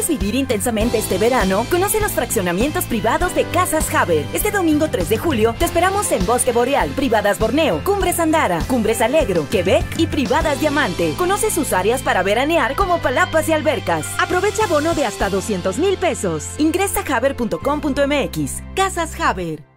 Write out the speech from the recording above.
¿Quieres vivir intensamente este verano? Conoce los fraccionamientos privados de Casas Haber. Este domingo 3 de julio te esperamos en Bosque Boreal, Privadas Borneo, Cumbres Andara, Cumbres Alegro, Quebec y Privadas Diamante. Conoce sus áreas para veranear como palapas y albercas. Aprovecha bono de hasta 200,000 pesos. Ingresa a haber.com.mx. Casas Haber.